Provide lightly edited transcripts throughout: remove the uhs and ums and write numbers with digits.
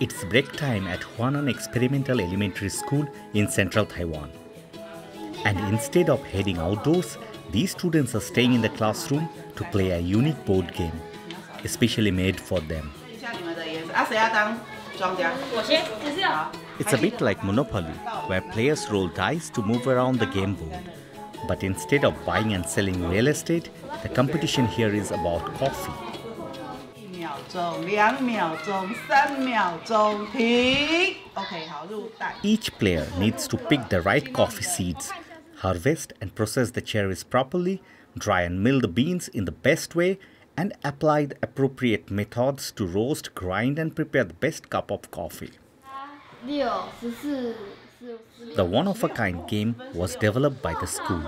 It's break time at Huanan Experimental Elementary School in central Taiwan. And instead of heading outdoors, these students are staying in the classroom to play a unique board game, especially made for them. It's a bit like Monopoly, where players roll dice to move around the game board. But instead of buying and selling real estate, the competition here is about coffee. Each player needs to pick the right coffee seeds, harvest and process the cherries properly, dry and mill the beans in the best way, and apply the appropriate methods to roast, grind and prepare the best cup of coffee. The one-of-a-kind game was developed by the school.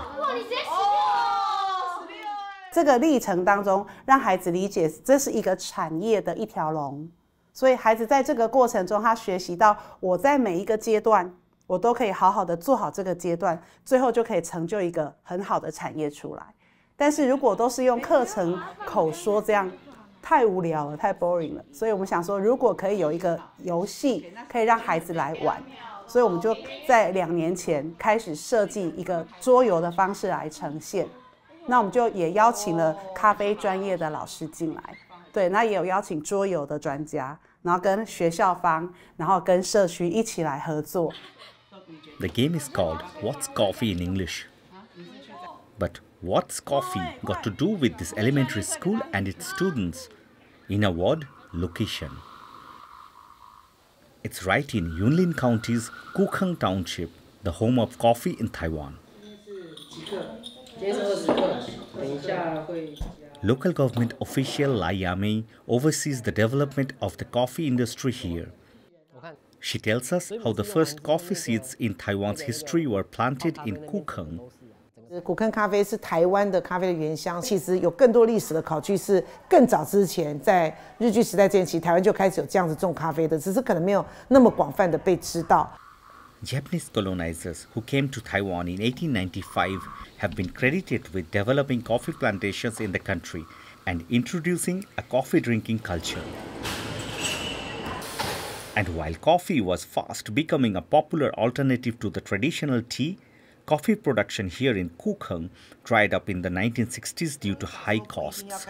这个历程当中，让孩子理解这是一个产业的一条龙，所以孩子在这个过程中，他学习到我在每一个阶段，我都可以好好的做好这个阶段，最后就可以成就一个很好的产业出来。但是如果都是用课程口说这样，太无聊了，太 boring 了。所以我们想说，如果可以有一个游戏，可以让孩子来玩，所以我们就在2年前开始设计一个桌游的方式来呈现。 那我们就也邀请了咖啡专业的老师进来，对，那也有邀请桌游的专家，然后跟学校方，然后跟社区一起来合作。 The game is called What's Coffee in English. But what's coffee got to do with this elementary school and its students? In a word, location. It's right in Yunlin County's Gukeng Township, the home of coffee in Taiwan. Local government official Lai Yamei oversees the development of the coffee industry here. She tells us how the first coffee seeds in Taiwan's history were planted in Gukeng. 古坑咖啡是台湾的咖啡的原乡，其实有更多历史的考据是更早之前，在日据时代前期，台湾就开始有这样子种咖啡的，只是可能没有那么广泛的被知道。 Japanese colonizers who came to Taiwan in 1895 have been credited with developing coffee plantations in the country and introducing a coffee drinking culture. And while coffee was fast becoming a popular alternative to the traditional tea, coffee production here in Gukeng dried up in the 1960s due to high costs.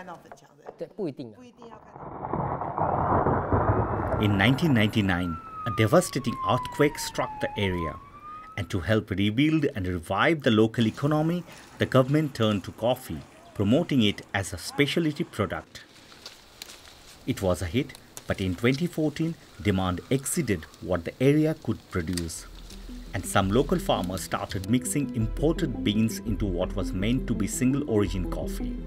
In 1999, a devastating earthquake struck the area, and to help rebuild and revive the local economy, the government turned to coffee, promoting it as a specialty product. It was a hit, but in 2014, demand exceeded what the area could produce, and some local farmers started mixing imported beans into what was meant to be single-origin coffee.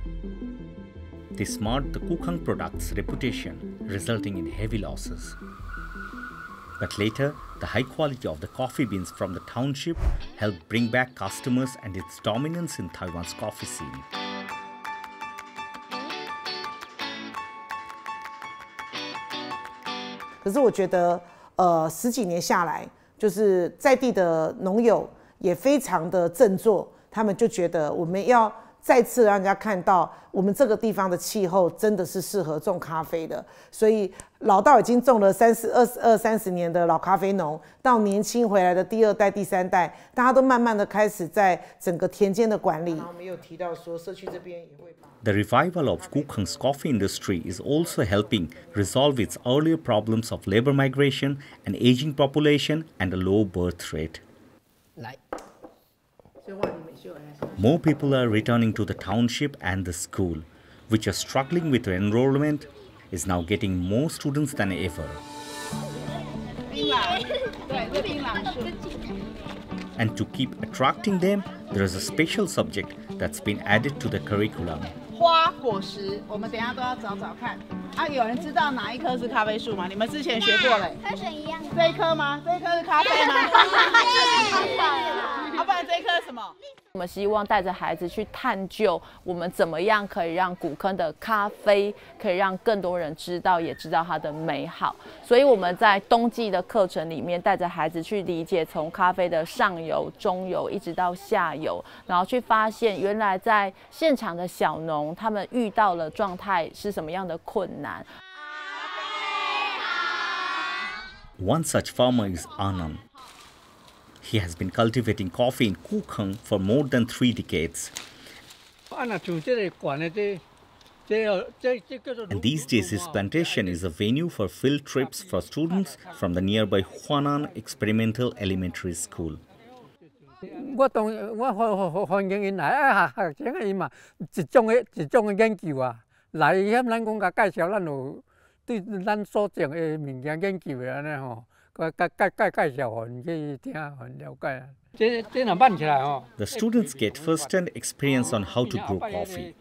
This marred the Gukeng product's reputation, resulting in heavy losses. But later, the high quality of the coffee beans from the township helped bring back customers and its dominance in Taiwan's coffee scene. 可是我觉得，10几年下来，就是在地的农友也非常的振作，他们就觉得我们要再次让人家看到，我们这个地方的气候真的是适合种咖啡的。所以老到已经种了30年的老咖啡农，到年轻回来的第2代、第3代，大家都慢慢的开始在整个田间的管理。我们有提到说，社区这边也会把 The revival of Gukeng's coffee industry is also helping resolve its earlier problems of labor migration, an aging population, and a low birth rate. More people are returning to the township, and the school, which are struggling with enrollment, is now getting more students than ever. And to keep attracting them, there is a special subject that's been added to the curriculum. 花果实，我们等一下都要找找看。啊，有人知道哪一棵是咖啡树吗？你们之前学过嘞。 跟水一样。 这一棵吗？这一棵是咖啡吗？要不然这一棵是什么？ 我们希望带着孩子去探究，我们怎么样可以让古坑的咖啡可以让更多人知道，也知道它的美好。所以我们在冬季的课程里面，带着孩子去理解从咖啡的上游、中游一直到下游，然后去发现原来在现场的小农他们遇到了状态是什么样的困难。 One such farmer is Anand. He has been cultivating coffee in Gukeng for more than 3 decades. And these days his plantation is a venue for field trips for students from the nearby Huanan Experimental Elementary School. The students get first-hand experience on how to grow coffee.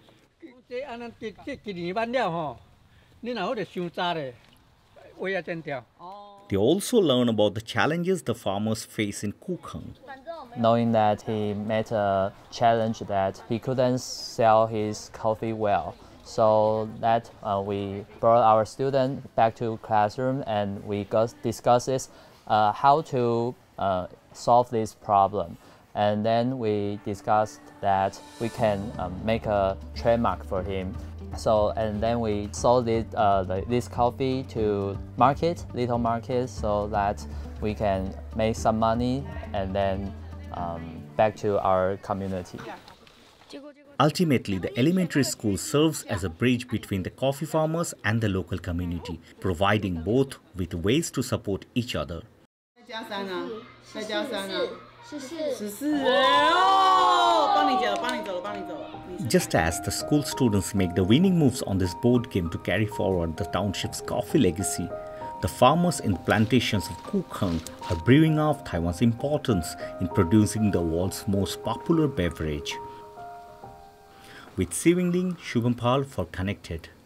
They also learn about the challenges the farmers face in Gukeng. Knowing that he met a challenge that he couldn't sell his coffee well. So that we brought our student back to classroom and we discussed how to solve this problem. And then we discussed that we can make a trademark for him. So, and then we sold this coffee to little markets, so that we can make some money and then back to our community. Ultimately, the elementary school serves as a bridge between the coffee farmers and the local community, providing both with ways to support each other. Just as the school students make the winning moves on this board game to carry forward the township's coffee legacy, the farmers in the plantations of Gukeng are brewing up Taiwan's importance in producing the world's most popular beverage. With Szuying, Suvam for Connected.